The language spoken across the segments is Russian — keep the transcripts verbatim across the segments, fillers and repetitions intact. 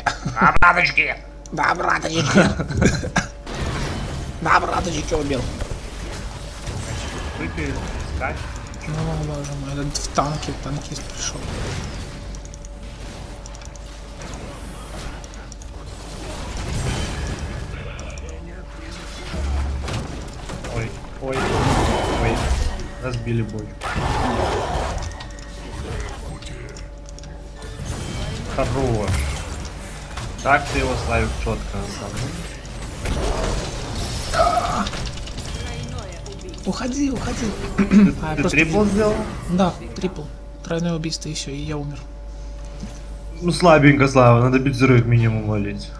Да, браточки! Да, браточки! Да, браточки, убил. Выпили, скач. Ну, боже мой, этот в танке, танкист пришел. Ой, ой, ой. Разбили бочку. Хорош. Так ты его, Славик, четко отдал. Уходи, уходи. Ты, А, ты просто трипл не- сделал? Да, трипл. Тройное убийство и все, и я умер. Ну слабенько, Слава, надо битзеры минимум валить.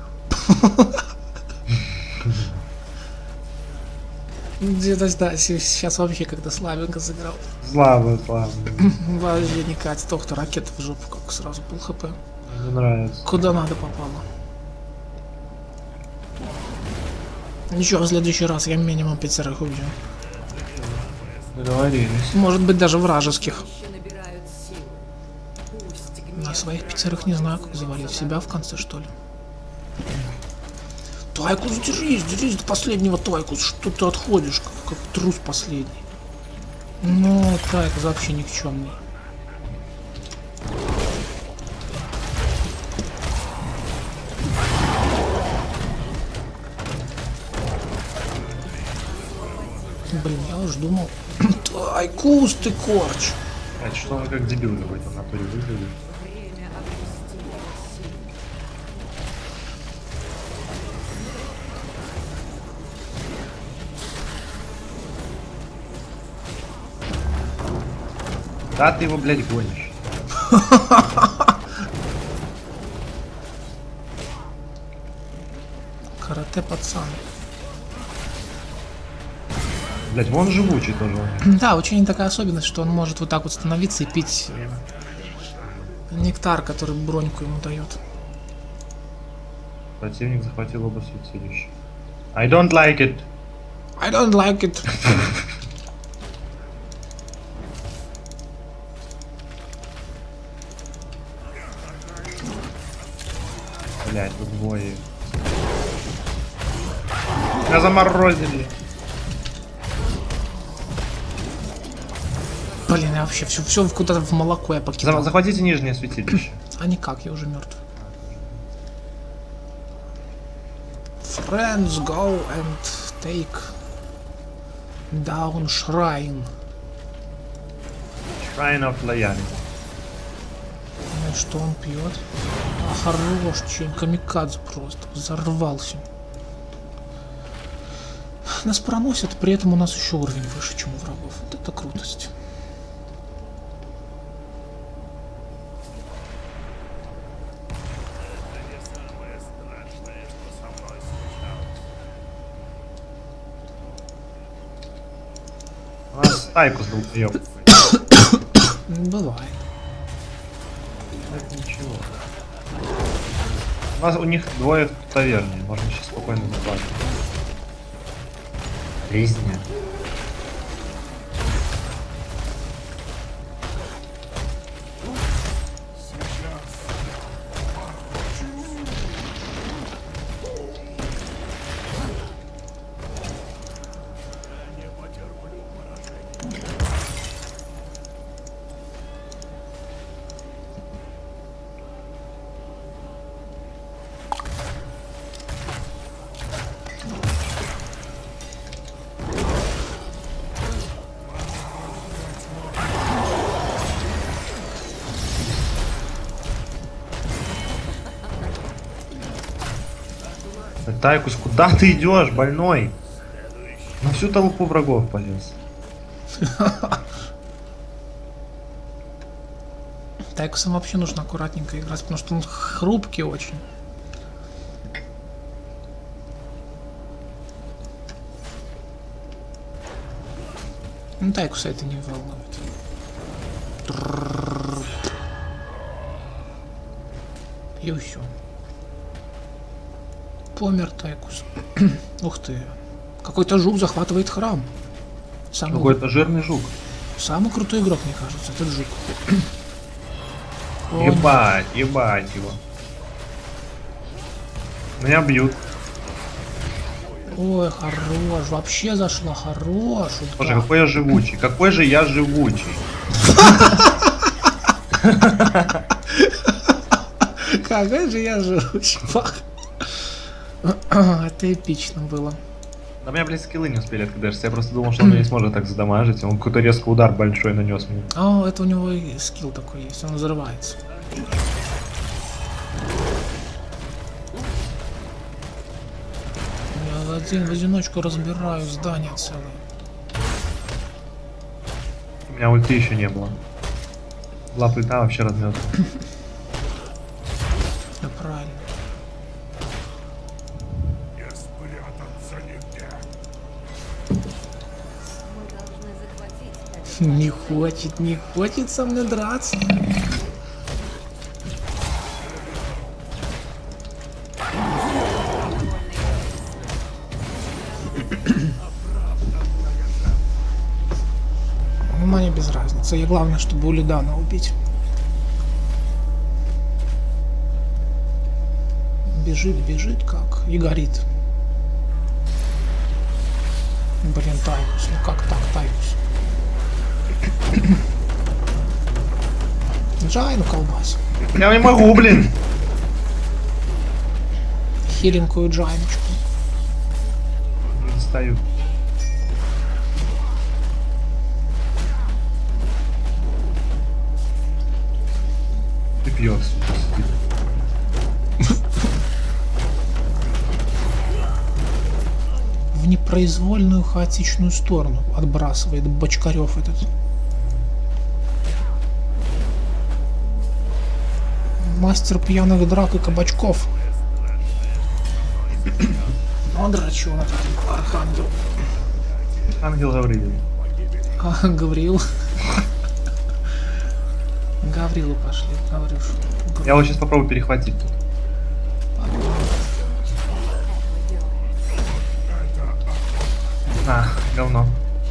Где-то да, сейчас вообще как-то слабенько сыграл. Слабо, слабо. Вообще не катит. Ох ты, ракета в жопу, как сразу пол хп. Мне нравится. Куда надо попало. Ничего, в следующий раз я минимум пятерых убью. Договорились. Может быть даже вражеских. На своих пятерых не знаю, как завалить. Себя в конце, что ли? Твайкус, держись, держись до последнего, Твайкус. Что ты отходишь, как, как трус последний? Ну, Твайкус вообще никчемный. Блин, я уж думал. Твайкус, ты корч. А что он как дебил в этом натуре выглядит? Да ты его, блядь, гонишь. Карате пацан. Блядь, вон живучий тоже. Да, у Чени такая особенность, что он может вот так вот становиться и пить нектар, который броньку ему дает. Противник захватил оба святилища. I don't like it. I don't like it. Блядь, вы двое. Меня заморозили. Блин, я вообще все, все куда-то в молоко я покидал. За- захватите нижнее святилище. А никак, я уже мертв. Friends, go and take down shrine. Shrine of Loyalty. Ну, что он пьет? А, хорош, чень, камикадзе просто. Взорвался. Нас проносят, при этом у нас еще уровень выше, чем у врагов. Вот это крутость. У нас Тайкус был ёб. Бывает. Это ничего. У нас у них двое в таверне, можно сейчас спокойно заплатить. Резня. Тайкус, куда ты идешь, больной? На всю толпу врагов полез. Тайкусом вообще нужно аккуратненько играть, потому что он хрупкий очень. Ну, Тайкуса это не волнует. И все. Помер Тайкус. Ух ты. Какой-то жук захватывает храм. Самый, Какой-то жирный жук. самый крутой игрок, мне кажется, этот жук. Он- Ебать, ебать его. Меня бьют. Ой, хорош. Вообще зашла. Хорош. Боже, какой я живучий. Какой же я живучий. Какой же я живучий. Это эпично было. Да у меня, блядь, скиллы не успели откдешься. Я просто думал, что он меня не сможет так задамажить. Он какой-то резкий удар большой нанес мне. А, это у него и скилл такой есть. Он взрывается. Я один в одиночку разбираю здание целое. У меня ульты еще не было. Была плита вообще размет. Да правильно. Не хочет, не хочет со мной драться. Ну, мне без разницы. Я главное, чтобы Улидана убить. Бежит, бежит как и горит. Блин, Тайкус, ну как так, Тайкус? Джайну колбас. Я не могу, блин. Хиленькую джайночку. Не достаю. Ты пьешь. В непроизвольную хаотичную сторону отбрасывает Бочкарев этот. Мастер пьяных драк и кабачков. Он драчун этот архангел. Ангел Гавриил. А, Гавриил. Гаврилу пошли, Гаврюш. Я вот сейчас попробую перехватить тут. А, говно.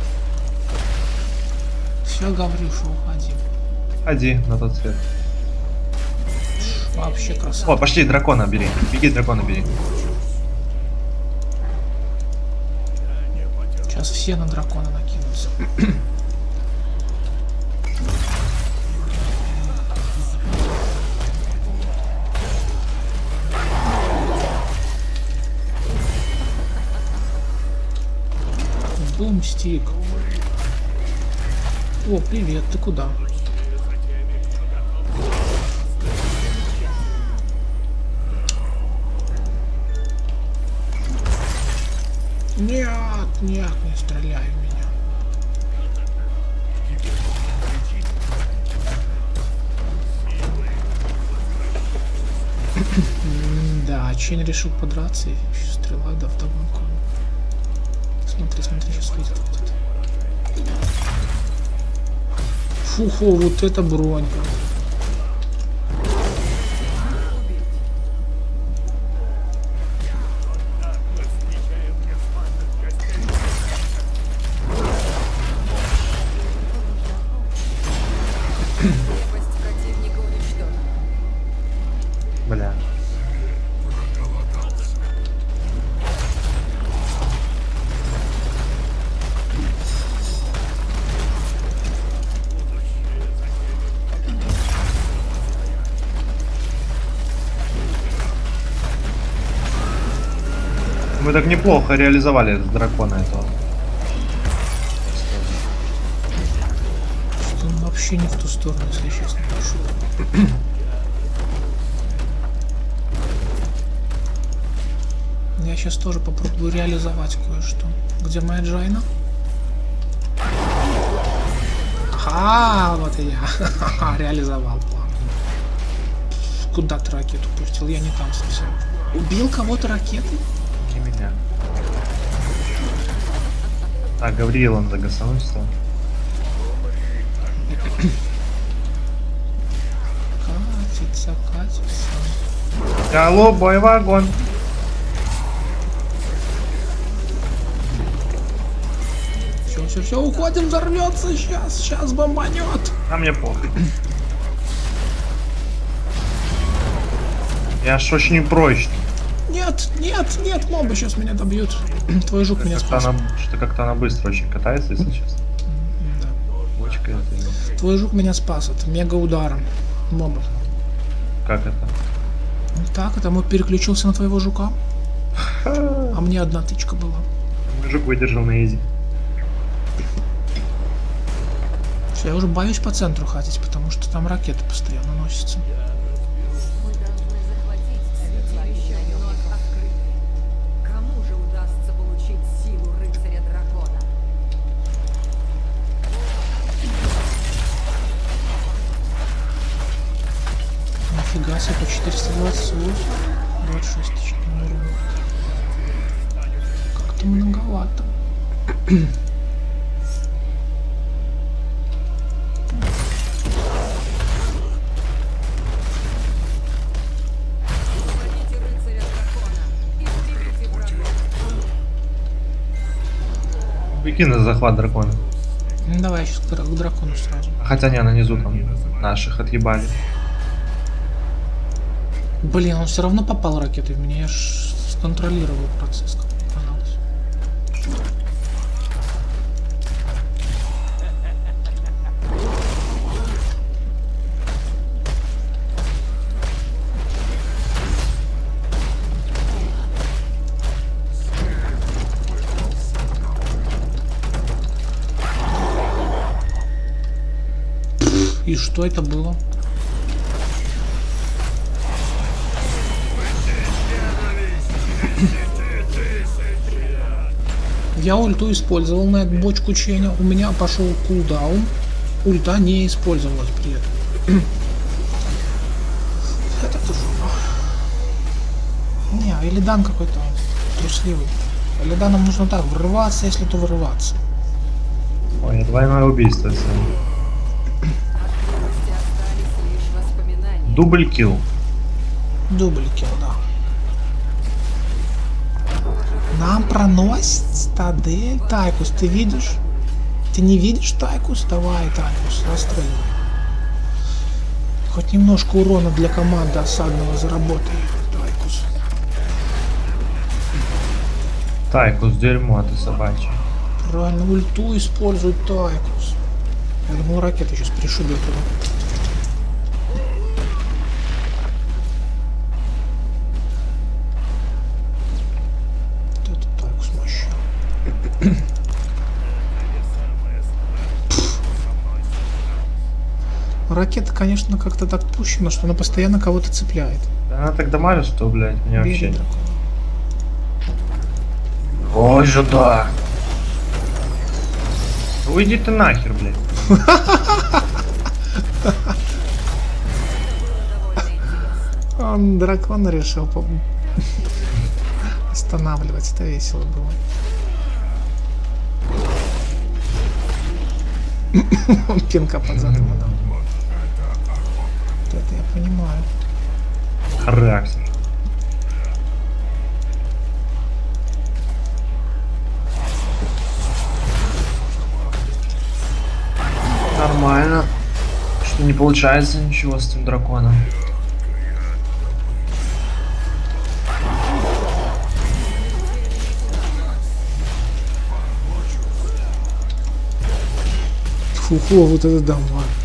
Все, Гаврюша, уходи. Ходи на тот свет. Вообще красота. О, пошли, дракона бери. Беги, дракона бери. Сейчас все на дракона накинутся. Бумстик. О, привет, ты куда? Нет, нет, не стреляй в меня. Да, Чень решил подраться и еще стрела, да, вдогонку. Смотри, смотри, сейчас выйдет вот это. Фухо, вот это бронька. Бля. Мы так неплохо реализовали дракона этого. Он вообще не в ту сторону, если честно, пошел. Я сейчас тоже попробую реализовать кое-что. Где моя Джайна? Ага, вот и я. Реализовал план. Куда ты ракету пустил? Я не там совсем. Убил кого-то ракетой? Не меня. Так, Гавриил он загасануть стал. Катится, катится. Алло, бой вагон. Все, все, все, уходим, взорвется сейчас, сейчас бомбанет. А мне похуй. Я ж очень прочный. Нет, нет, нет, мобы сейчас меня добьют. Твой жук меня спас. Она, что как-то она быстро очень катается, если честно. Да. Бочка это... Твой жук меня спас от мега ударом мобов. Как это? Так, это моб переключился на твоего жука. А мне одна тычка была. Мой жук выдержал на изи. Все, я уже боюсь по центру ходить, потому что там ракеты постоянно носятся. Мы должны захватить святилище вновь открыто. Кому же удастся получить силу рыцаря дракона? Нифига себе, по четыреста двадцать восемь. двадцать шесть тысяч урона. Как-то многовато. Беги на захват дракона. Ну давай, я сейчас к, к дракону сразу. Хотя не, на низу там наших отъебали. Блин, он все равно попал ракетой в меня, я ж сконтролировал процесс, как мне казалось. И что это было? Я ульту использовал на эту бочку Ченя, у меня пошел кулдаун, ульта не использовалась при этом. Это тоже... Не, Илидан какой-то трусливый. Илиданом нужно так, врываться, если то врываться. Ой, двойное убийство. Дубль килл. Дубль килл, да. Нам проносит стадель. Тайкус, ты видишь? Ты не видишь, Тайкус? Давай, Тайкус, расстреливай. Хоть немножко урона для команды осадного заработай, Тайкус. Тайкус, дерьмо, ты собачья. Правильно, ульту используй, Тайкус. Я думал, ракета сейчас пришибет туда. Ракета, конечно, как-то так пущена, что она постоянно кого-то цепляет. Да она так дамажит, что, блядь, меня Бери вообще... дракона. Ой, сюда! Уйди ты нахер, блядь. Он дракона решил, по-моему, останавливать. Это весело было. Он пинка под зад ему дал. Это я понимаю. Хараксер. Нормально. Что не получается ничего с этим драконом. Фу-фу, вот это дамаг.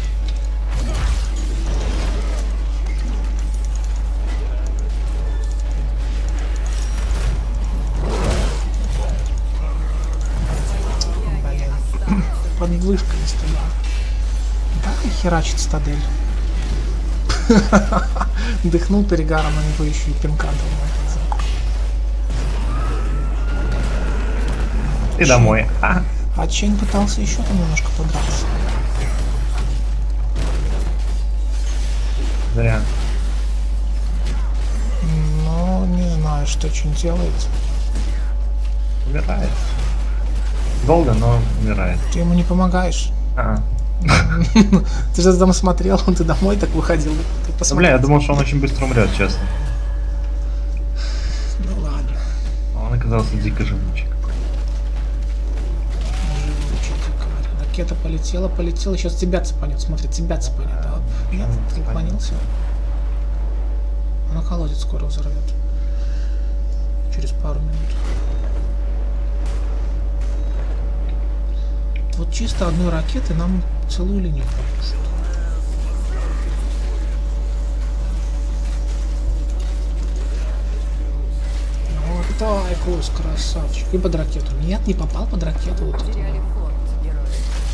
Под вышкой стоял. Да, херачит стадель. Дыхнул перегаром, на него еще и пинка дал. И домой. А, а Чейн пытался еще там немножко подраться. зря. Ну, не знаю, что Чейн делает. Умирает. Долго, но умирает. Ты ему не помогаешь. Ага. Ты же там смотрел, он ты домой так выходил. Ну, бля, я думал, что он очень быстро умрет, честно. Ну ладно. А он оказался дико живучий. Живучий дикарь. Ракета полетела, полетела, сейчас тебя цепанет. Смотри, тебя цепанет. Да? Нет, ты уклонился. Она колодец скоро взорвет. чисто одной ракеты нам целую линию пропустит. Вот Тайкус, красавчик. И под ракету. Нет, не попал под ракету. Вот это. Потеряли форт, герои.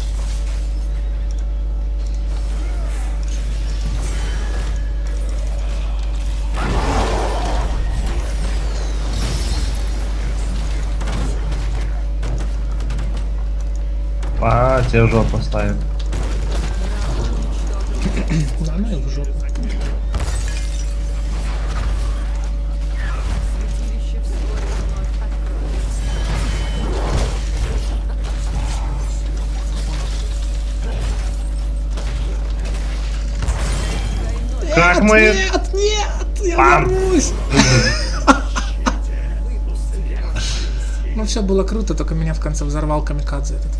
А, тебе в жопу ставят. Да, ну и в жопу. Святилище вскоре вновь откроется. Как мы... Нет, нет, я Пам. ворвусь. Ну все было круто, только меня в конце взорвал камикадзе этот.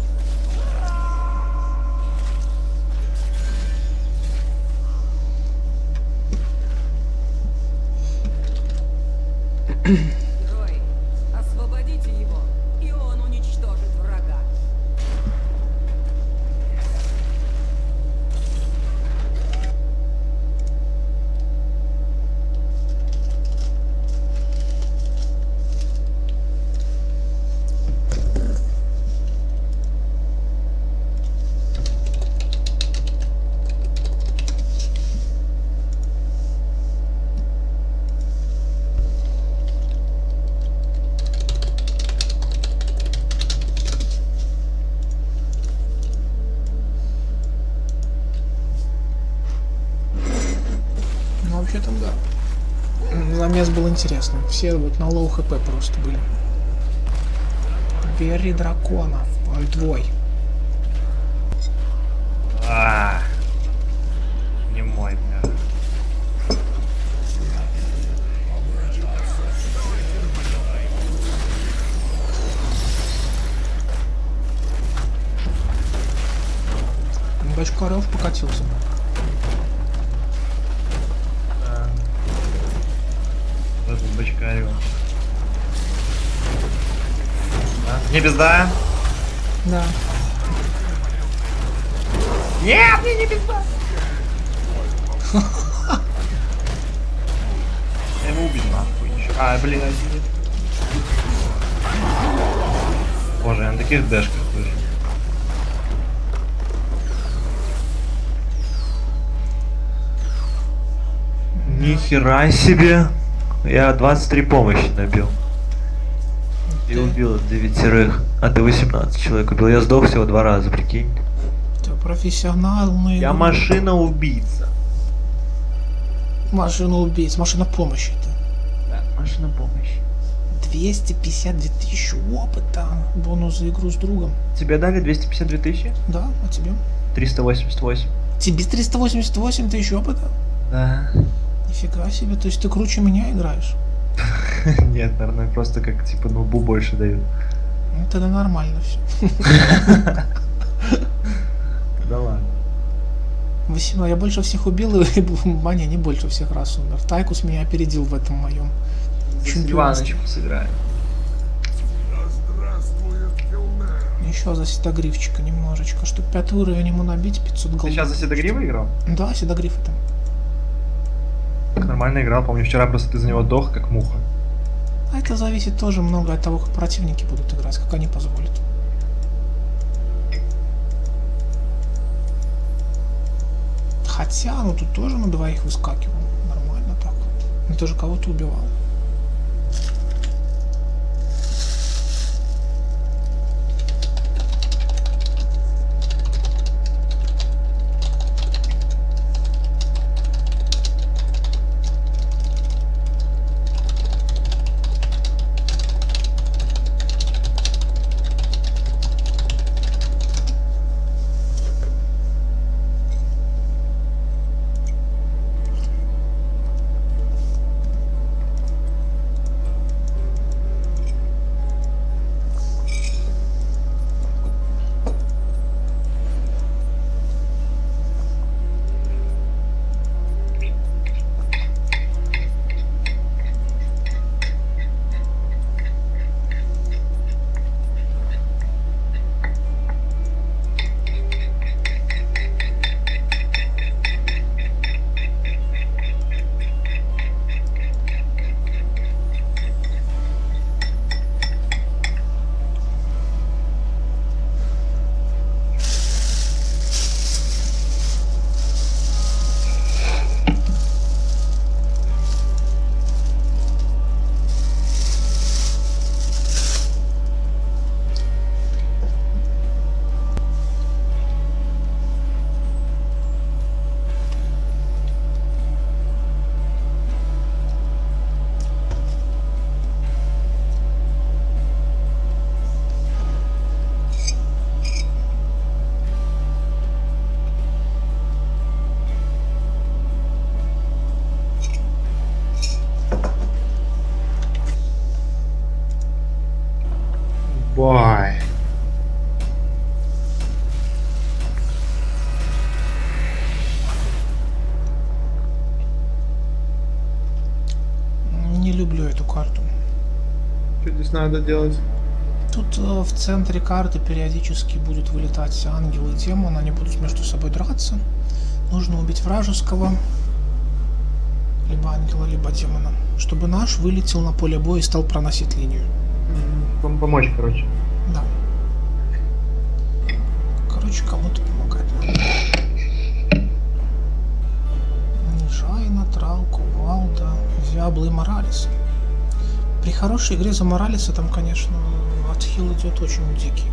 Герои, освободите его, и он уничтожит врага. Ну вообще там да. Замес был интересный. Все вот на лоу хп просто были. Бери дракона. Он твой. А, не мой, бля. Бочкарев покатился. Этот бочкарю. А, не пизда? Да. Нет, мне не пизда! Я его убил нахуй еще. А, блин, один. Боже, я на таких дэшках выжил. Нихера себе! Я двадцать три помощи набил. И Ты- убил девятерых. А ты восемнадцать человек убил. Я сдох всего два раза, прикинь. Ты профессиональный. Я машина-убийца. Машина убийц, машина помощи. Это. Да, машина помощи. двести пятьдесят две тысячи опыта. Бонус за игру с другом. Тебе дали двести пятьдесят две тысячи? Да, а тебе? триста восемьдесят восемь. Тебе триста восемьдесят восемь тысяч опыта? Да. Нифига себе, то есть ты круче меня играешь? Нет, наверное, просто как типа нубу больше дают. Ну тогда нормально все. Да ладно. восемь, я больше всех убил, и Маня не больше всех раз умер. Тайкус меня опередил в этом моем чемпионстве. Иваночку сыграем. Еще за седогривчика немножечко, чтобы пятый уровень ему набить, пятьсот голов. Ты сейчас за Седогрива играл? Да, седогриф это. Так нормально играл, помню, вчера просто ты за него дох, как муха. А это зависит тоже много от того, как противники будут играть, как они позволят. Хотя, ну тут тоже на двоих выскакивал. Нормально так. Ну ты же кого-то убивал. Ой. Не люблю эту карту. Что здесь надо делать? Тут э, в центре карты периодически будет вылетать ангел и демон, они будут между собой драться. Нужно убить вражеского, либо ангела, либо демона, чтобы наш вылетел на поле боя и стал проносить линию. Вам помочь, короче. Да. Короче, кому-то помогать надо. Джайна, Трал, Кувалда, Диабло и Моралес. При хорошей игре за Моралеса там, конечно, отхил идет очень дикий.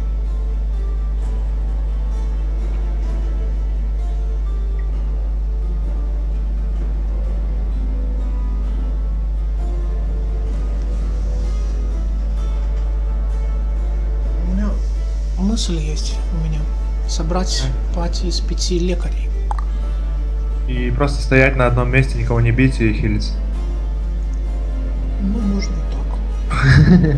У меня мысль есть у меня. Собрать пати из пяти лекарей. И просто стоять на одном месте, никого не бить и хилиться. Ну, можно и так.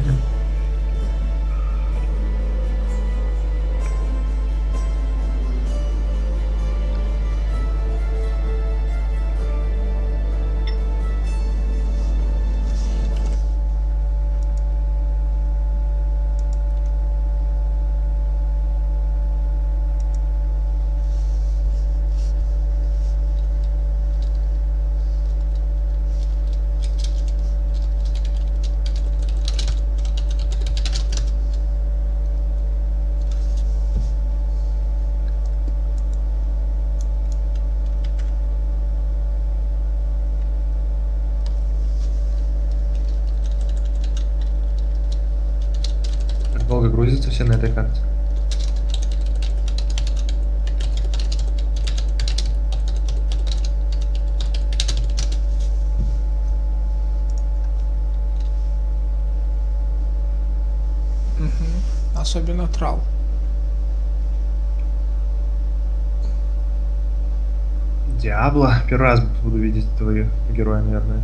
Долго грузятся все на этой карте. Угу. Особенно Трал. Диабло. Первый раз буду видеть твои героя, наверное.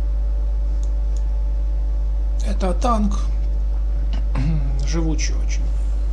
Это танк. Живучий очень.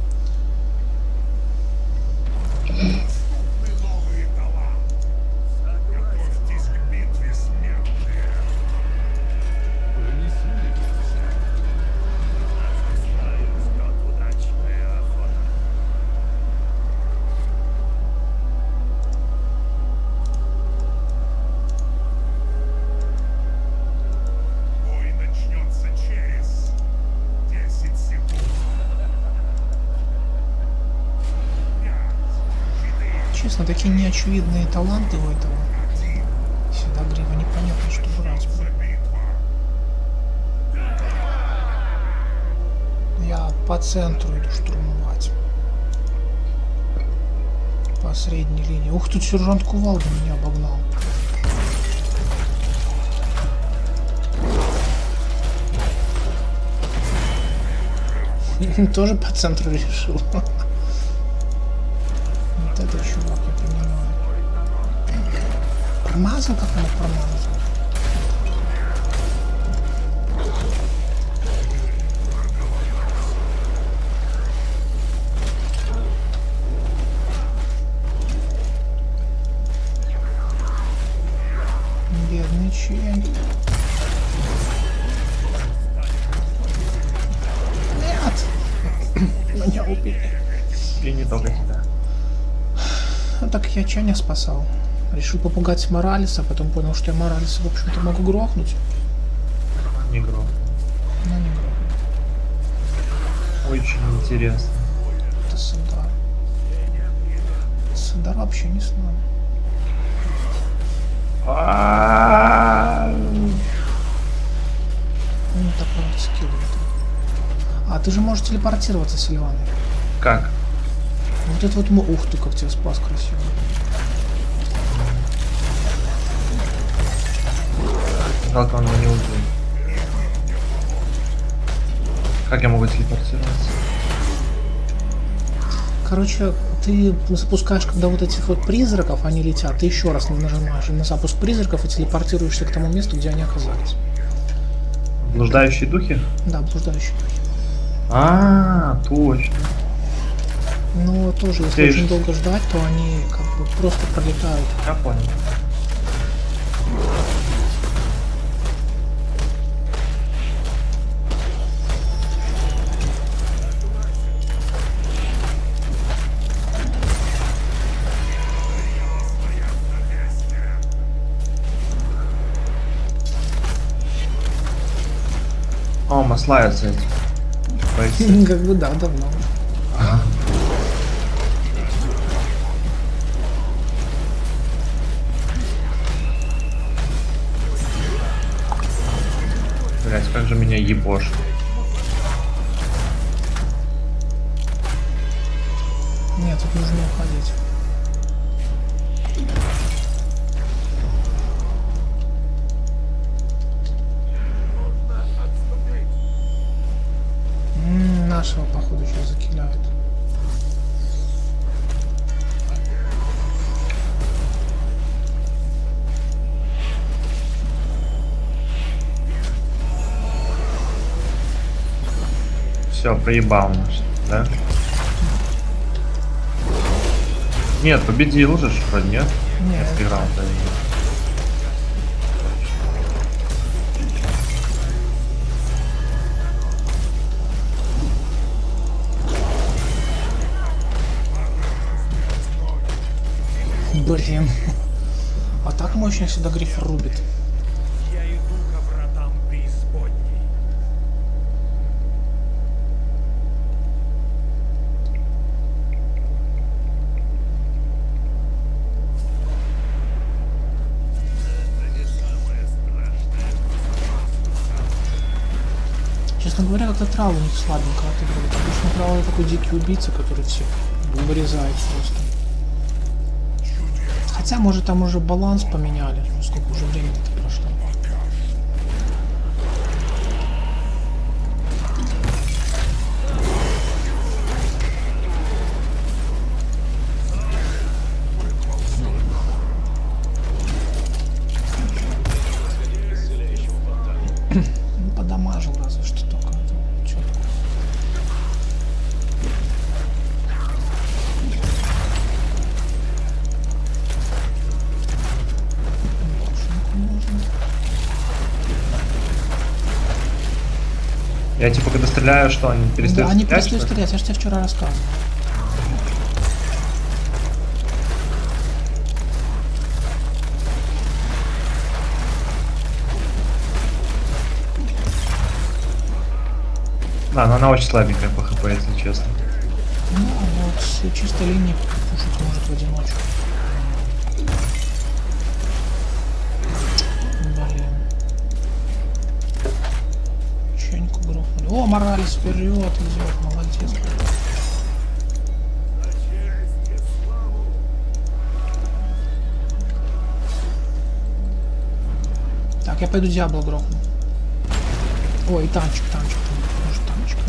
Честно, такие неочевидные таланты у этого. Всегда грива непонятно, что брать. Я по центру иду штурмовать. По средней линии. Ух, тут сержант Кувалда меня обогнал. Тоже по центру решил. Вот это чувак, я понимаю. Промазал, как он промазал. Бедный чень. Нет! Меня убили. И не только тебя. А так я Ченя спасал. Решил попугать Моралеса, потом понял, что я Моралеса, в общем-то, могу грохнуть. Не грохнул. Но не грохнул. Очень интересно. Это Садар. Садар вообще не с нами. Ну, такой вот скилл. А, ты же можешь телепортироваться, Сильваной. Как? Вот это вот мы... Ух ты, как тебя спас красиво. Жалко, он его не убил. Как я могу телепортироваться? Короче, ты запускаешь, когда вот этих вот призраков, они летят, ты еще раз нажимаешь на запуск призраков и телепортируешься к тому месту, где они оказались. Блуждающие духи? Да, блуждающие духи. А, точно. Но тоже, если Ты очень ж- долго ждать, то они как бы просто пролетают. Я понял. О, маслаются эти. бойцы. Как бы да, давно. Блять, как же меня ебошь. Нет, тут нужно уходить. М, нашего, походу, сейчас закиляют. Все, проебал наш, да? Нет, победил же, ж, вроде нет. Нет. Я проиграл, да. Блин. А так мощно всегда гриф рубит. Я иду ко вратам преисподней. Честно говоря, как-то Трал у них слабенько отыгрывает. Обычно Трал это такой дикий убийца, который всех вырезает просто. Хотя, может, там уже баланс поменяли. Ну, сколько уже времени-то прошло. Ну, подамажил разве что только. Это чё? Башенку можно. Я типа когда стреляю, что они перестают Да, они стрелять, перестают что ли? стрелять, я же тебе вчера рассказывал. Да, но она очень слабенькая по хп, если честно. Ну, вот с чистой линии пушить может в одиночку. Блин. Ченьку грохнули. О, Моралес вперед идет, молодец. Так, я пойду Диабло грохну. Ой, и танчик, танчик, там, может, танчик.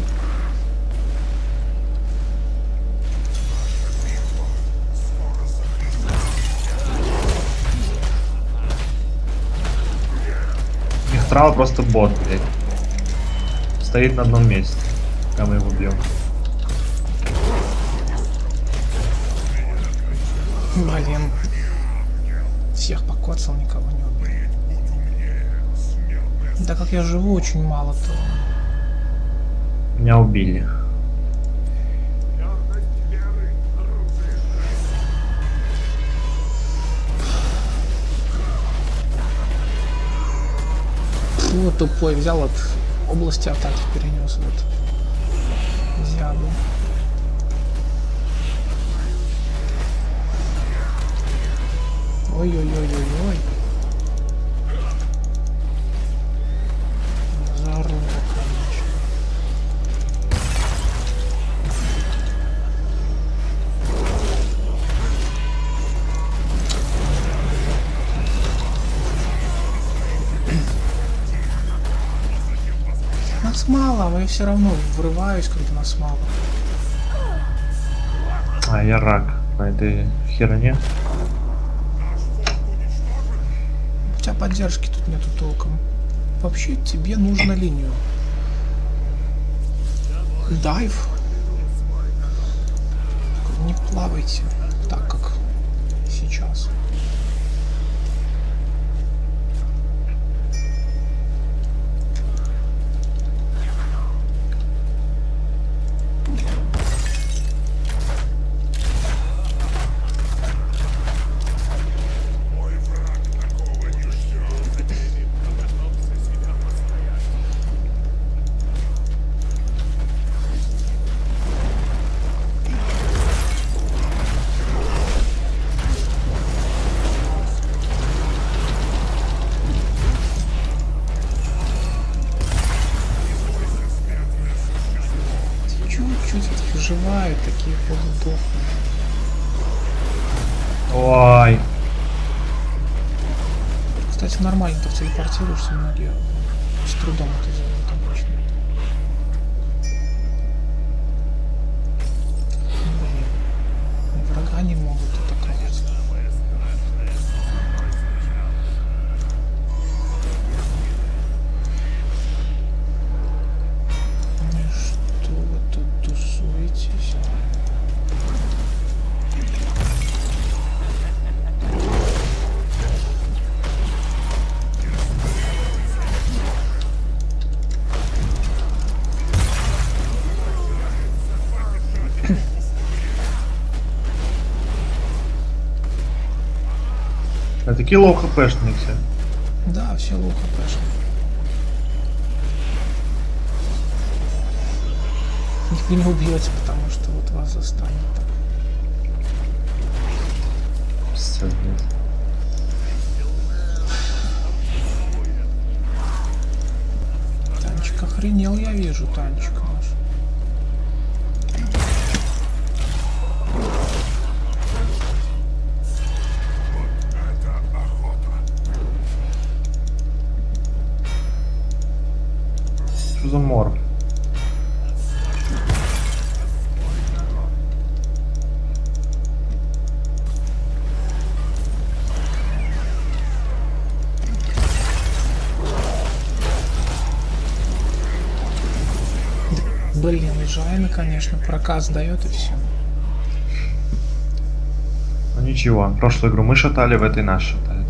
Михтрал просто бот, блядь. Стоит на одном месте, пока мы его бьем. Блин. Всех покоцал, никого не убил. Да как я живу очень мало, то... Меня убили. Ну, тупой взял от области атаки, перенес вот Диабло. Ой-ой-ой-ой-ой. Заруба, конечно. Нас мало, а я все равно врываюсь, когда нас мало. А, я рак на этой херне. У тебя поддержки тут нету толком. Вообще тебе нужно линию. Дайв. Не плавайте так, как сейчас. Чуть-чуть выживают, такие полудохлые. Ой. Кстати, нормально так телепортируешься, многие с трудом это делают обычно. Блин. Врага не могут атаковать. Что вы тут тусуетесь? А такие лоу хпшные все. Да, все лоу хпшные. Их вы не убьете, потому что вот вас застанет так. Пиздец. Танчик охренел, я вижу танчик наш. Что за морг? Блин, Жайна, конечно, проказ дает и все. Ну ничего, прошлую игру мы шатали, в этой нас шатает.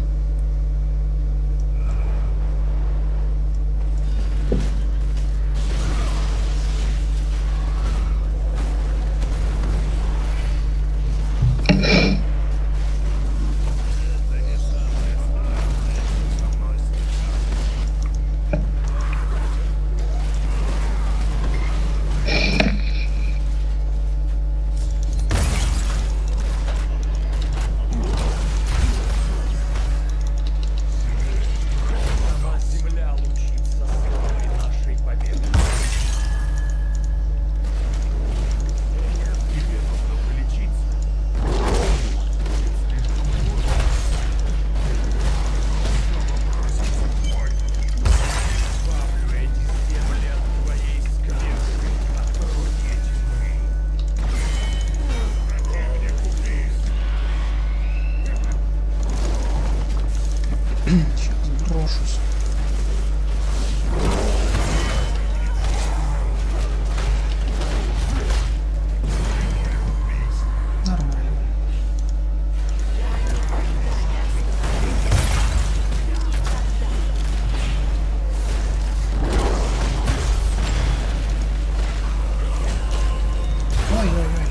Земля лучится славой нашей победы. Тебе нужно полечиться. Избавлю эти земли от твоей скверны, от руки тьмы. Противник убийств. Сейчас брошусь. Нормально. Ой-ой-ой.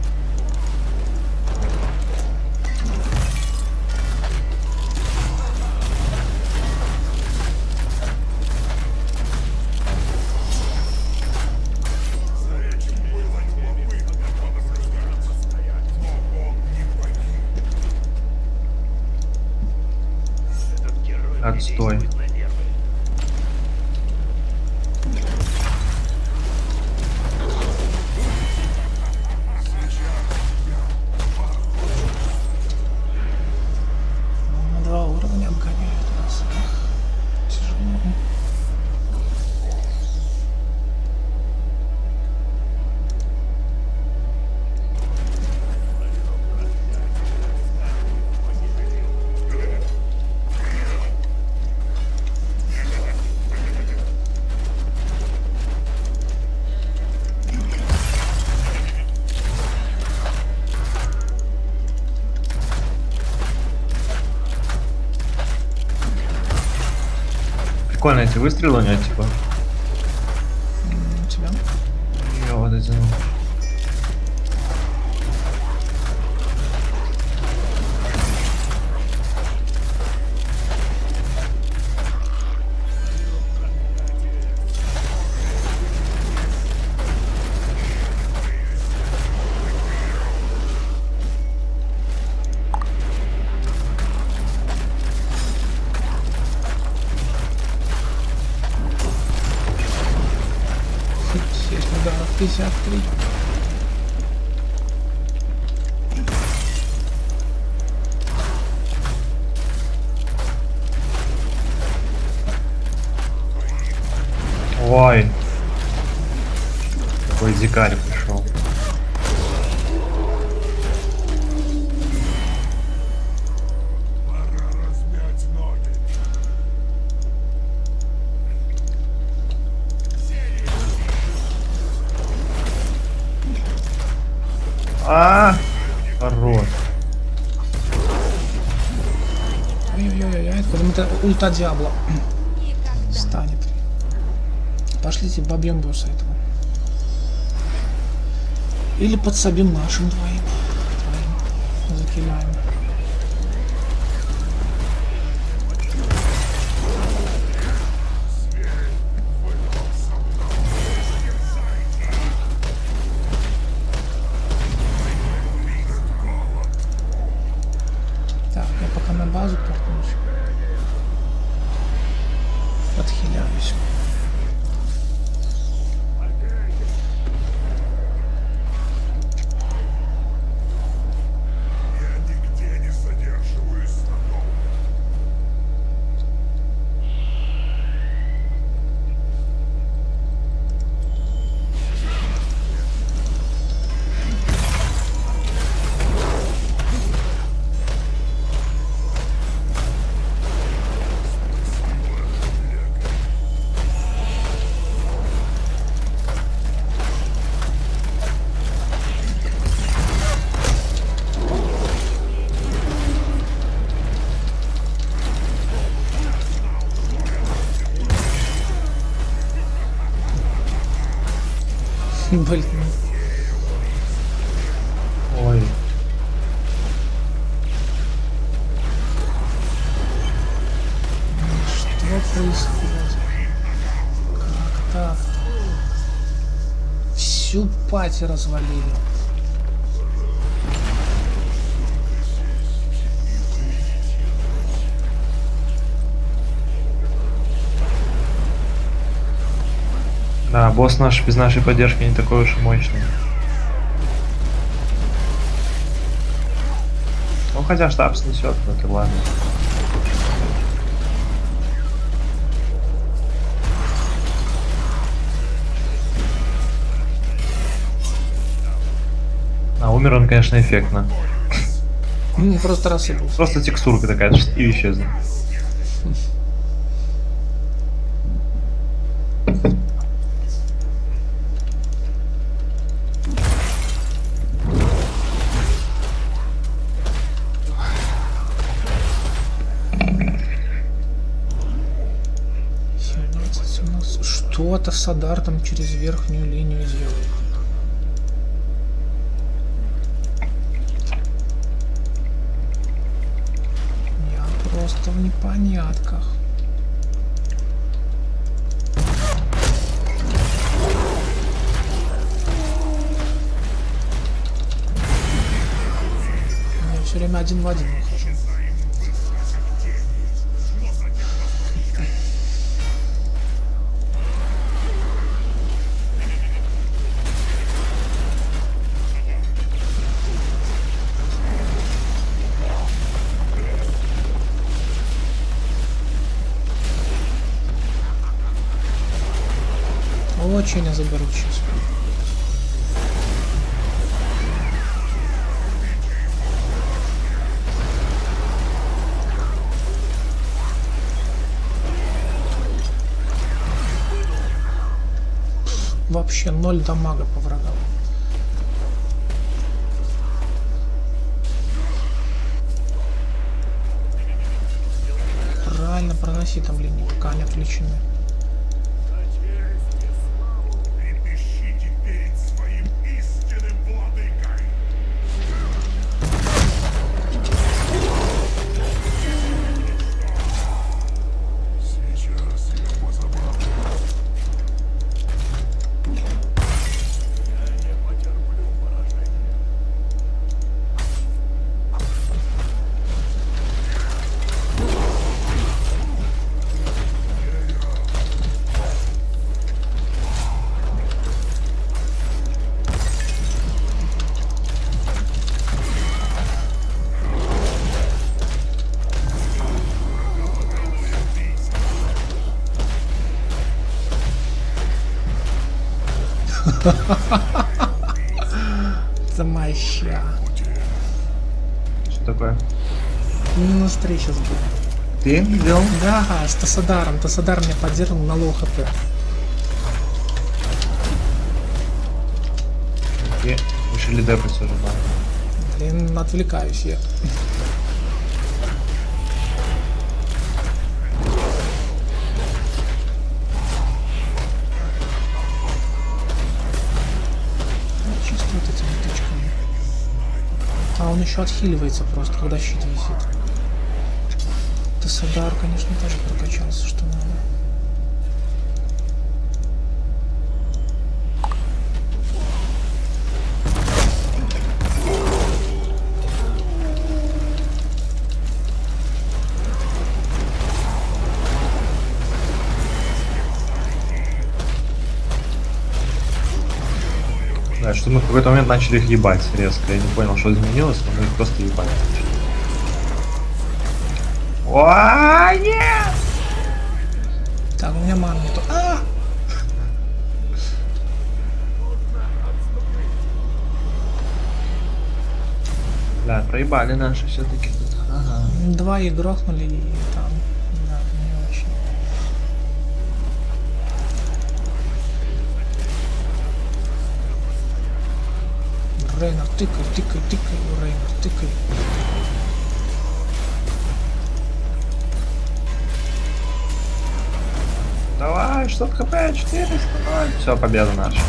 Отстой. На два уровня обгоняют нас. Эх, тяжело. Прикольно эти выстрелы у него, типа. М, У тебя? Я вот эти, ну. Если ударов пятьдесят три. Ой. Какой дикарь пришел. Пора размять ноги. А, хорош. Ой-ой-ой, потом это ульта Диабло станет. Пошлите побьем босса этого. Или подсобим нашим двоим. Двоим. Закидаем. Так, я пока на базу портнусь. Отхиляюсь. Я нигде не задерживаюсь надолго. Блин. Ой. Что происходит? Как так? Всю пати развалили. Да, босс наш без нашей поддержки не такой уж и мощный. Ну хотя штаб снесет, но это ладно. А умер он, конечно, эффектно. М, Просто рассыпался. Просто текстурка такая и исчезла. семнадцать, семнадцать. Что-то с Адартом через верхнюю линию делает. Я просто в непонятках. Я все время один в один выхожу. Очень я заберу сейчас. Вообще ноль дамага по врагам. максимально проноси там линии, пока они отвлечены. Трепещите перед своим истинным владыкой. Сейчас я позабавлюсь. Я не потерплю поражения. Замаща. Что такое? Минус три сейчас будет. Ты сделал? Да, с Тасадаром. Тасадар меня поддерживал на лоу хп. И решили депать уже, да. Блин, отвлекаюсь я. Чисто вот этими тычками. А он еще отхиливается просто, когда щит висит. Тасадар, конечно, тоже прокачался, что надо. Да, что мы в какой-то момент начали их ебать резко. Я не понял, что изменилось, но мы их просто ебать начали. О, нет! Так, у меня ман нету. А! Да, проебали наши все-таки тут. Ага. Два и грохнули, и там. Да, не очень. Рейнер, тыкай, тыкай, тыкай, Рейнер, тыкай. Давай, что-то хп, четыреста, ноль. Все, победа наша.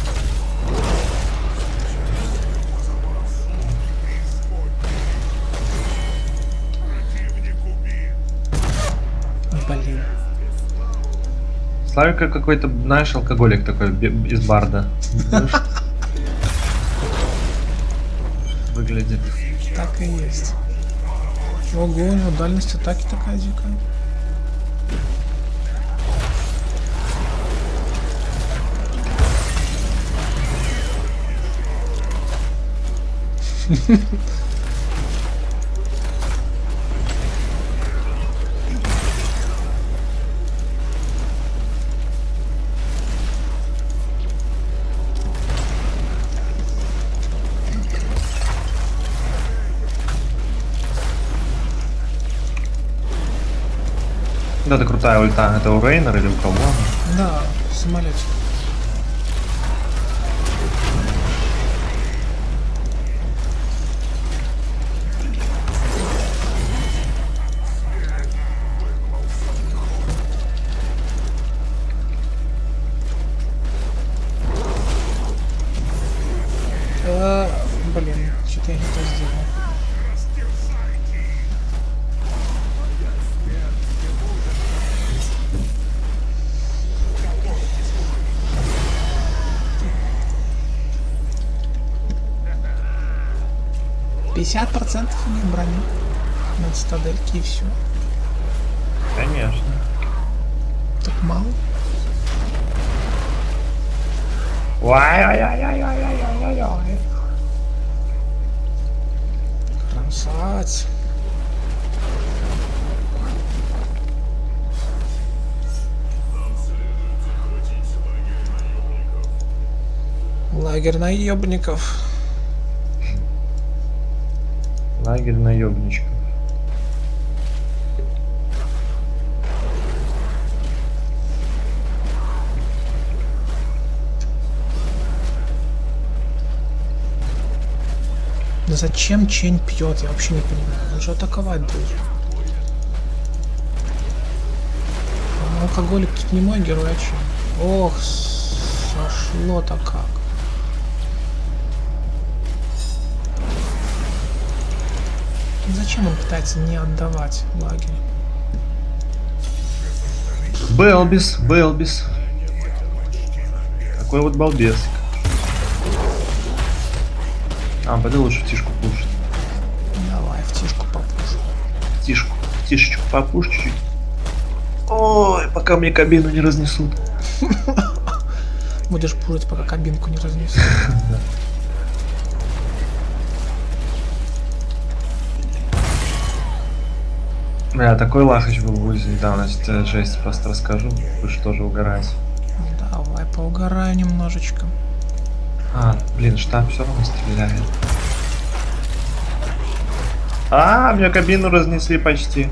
Блин. Славик как какой-то, знаешь, алкоголик такой бе- из барда. Выглядит. Так и есть. Ого, у него дальность атаки такая дикая. Да, это крутая ульта. Это у Рейнера или у кого? Да, самолетик. А, блин, что-то я не то сделал. пятьдесят процентов у них брони на цитадельке и все. Конечно. Так мало. Ой-ой-ой-ой-ой-ой-ой-ой. Красавец. Лагерь наебников. Лагерь наебничков. Да зачем Чень пьет? Я вообще не понимаю. Он же атаковать должен. алкоголик тут не мой герой, а чё? Ох, сошло-то как. Зачем он пытается не отдавать лагерь? Белбис, Белбис. Такой вот балбесик. А, пойду лучше в тишку пушить. Давай, в тишку попушу. Тишку, тишечку попуш чуть-чуть. Ой, пока мне кабину не разнесут. Будешь пушить, пока кабинку не разнесут. Бля, такой лахач был в УЗИ недавно, тебе жесть просто расскажу. Вы же тоже угораете. Давай поугараю немножечко. А, блин, штаб все равно стреляет. А, мне кабину разнесли почти.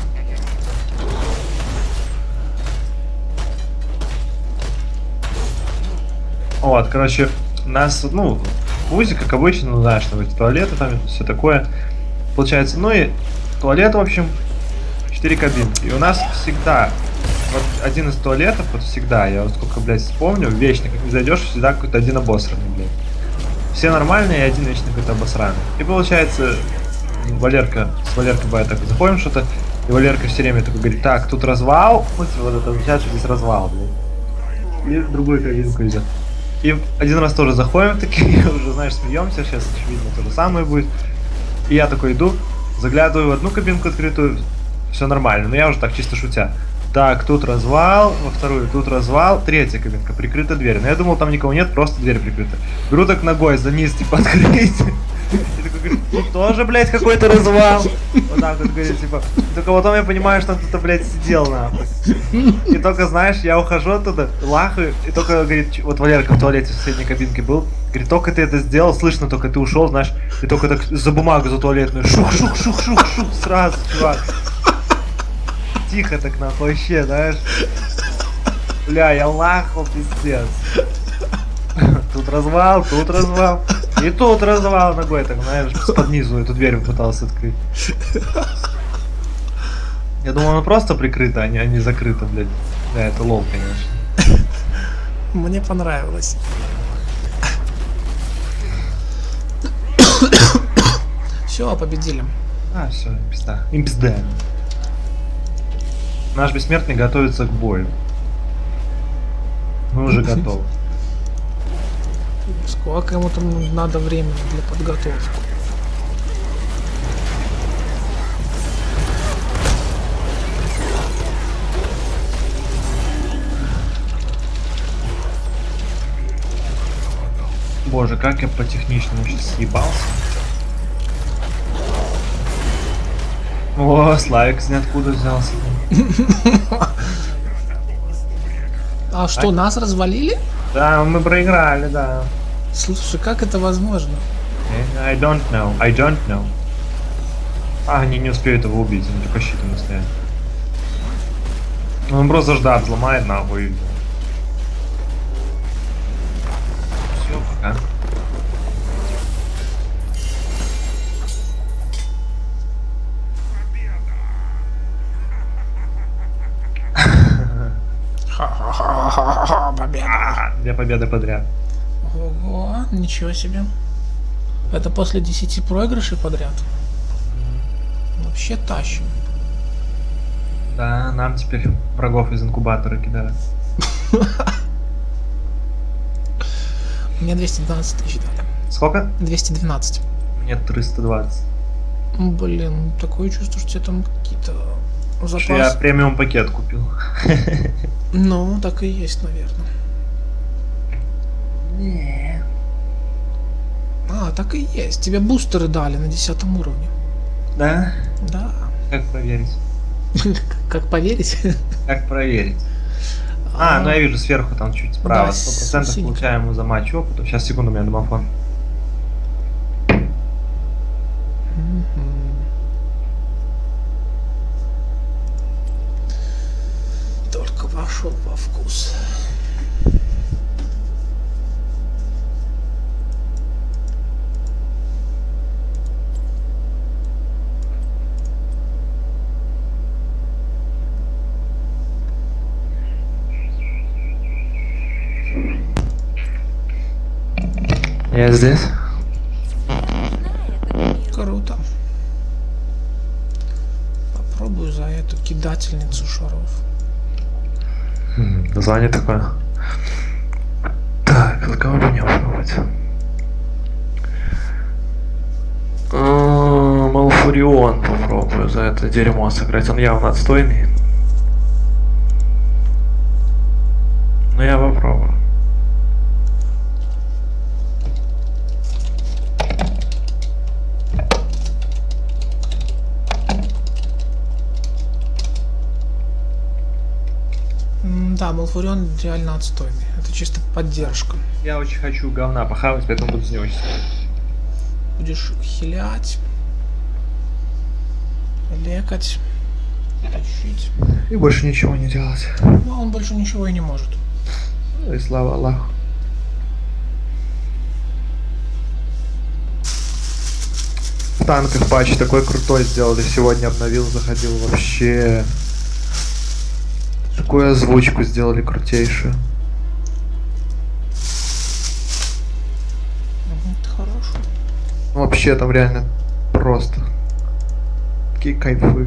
Вот, короче, нас, ну, в УЗИ, как обычно, ну, знаешь, там эти туалеты, там все такое. Получается, ну и туалет, в общем, четыре кабинки. И у нас всегда, вот один из туалетов, вот всегда, я вот сколько, блядь, вспомню, вечно, как не зайдешь, всегда какой-то один обосранный, блядь. Все нормальные, и один вечно какой-то обосранный. И получается, Валерка, с Валеркой бывает так, заходим что-то, и Валерка все время такой говорит, так, тут развал, вот, вот это означает, что здесь развал, блядь. И в другую кабинку идет. И один раз тоже заходим такие, уже, знаешь, смеемся, сейчас, очевидно, то же самое будет. И я такой иду, заглядываю в одну кабинку открытую, все нормально, но я уже так чисто шутя. Так, тут развал, во вторую, тут развал, третья кабинка, прикрыта дверь. Но я думал, там никого нет, просто дверь прикрыта. Беру так ногой за низ, типа, открыть. И такой говорит, тут тоже, блядь, какой-то развал. Вот так вот говорит, типа. И только потом я понимаю, что он тут, блядь, сидел, нахуй. И только, знаешь, я ухожу оттуда, лахаю, и только, говорит, вот Валерка в туалете в соседней кабинке был. Говорит, только ты это сделал, слышно, только ты ушел, знаешь, и только так за бумагу за туалетную, шух-шух-шух-шух-шух, сразу, чувак. Тихо так, нахуй, вообще, знаешь. Бля, я лахал, пиздец. Тут развал, тут развал. И тут развал ногой, так, знаешь, под низу эту дверь пытался открыть. Я думал, она просто прикрыта, а не, а не закрыта, блядь. Да, это лол, конечно. Мне понравилось. Все, победили. А, все, пизда. Им пизда. Наш бессмертный готовится к бою. Мы уже готовы. Сколько ему там надо времени для подготовки? Боже, как я по-техничному сейчас съебался. О, Славик из ниоткуда взялся. А что, нас развалили? Да, мы проиграли, да. Слушай, как это возможно? I don't know, I don't know. А, они не успеют его убить, они только щитом стоят. Он просто ждать взломает, нахуй. Все, пока. Ха-ха-ха-ха-ха, победа. Две победы подряд. Ого, ничего себе. Это после десяти проигрышей подряд. Вообще тащим. Да, нам теперь врагов из инкубатора кидают. Мне двести двенадцать тысяч дали. Сколько? двести двенадцать. Мне триста двадцать. Блин, такое чувство, что тебе там какие-то запасы. Что я премиум пакет купил. Ну, так и есть, наверное. Не. А, так и есть. Тебе бустеры дали на десятом уровне. Да? Да. Как проверить? Как поверить? Как проверить? А, ну я вижу сверху там чуть справа. Сто процентов получаем за матч опыта. Сейчас, секунду, у меня домофон. Только вошел во вкус. Я здесь. Круто. Попробую за эту кидательницу шаров. Хм, название такое. Так, за кого бы мне попробовать? А, Малфурион попробую за это дерьмо сыграть. Он явно отстойный. Но я попробую. М, Да, Малфурион реально отстойный. Это чисто поддержка. Я очень хочу говна похавать, поэтому буду с него сидеть. Будешь хилять, лекать, тащить. И больше ничего не делать. Но он больше ничего и не может. Ну и слава Аллаху. В танках патч такой крутой сделали. Сегодня обновил, заходил вообще. Такую озвучку сделали крутейшую. Мгм, это хорошо. Вообще там реально просто. Такие кайфы.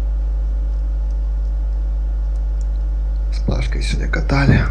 С Пашкой сегодня катали.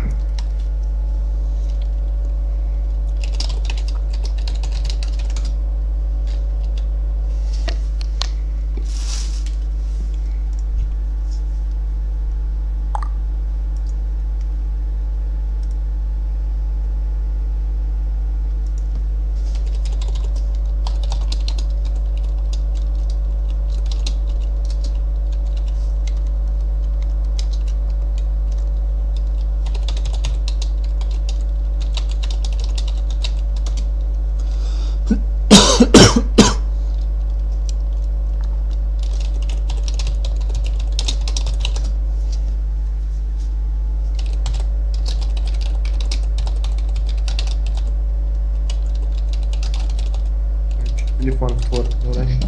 Телефон в твор не уронил.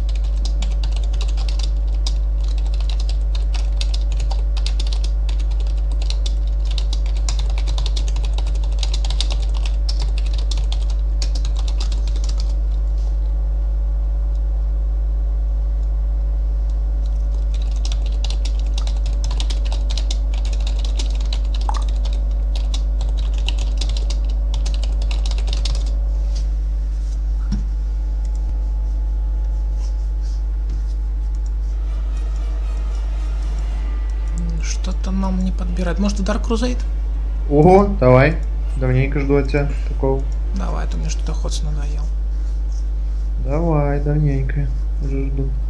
М, Что-то нам не подбирает. Может, Dark Crusade? Ого, давай. Давненько жду от тебя такого. Давай, а то мне что-то Ходс надоел. Давай, давненько. Уже жду.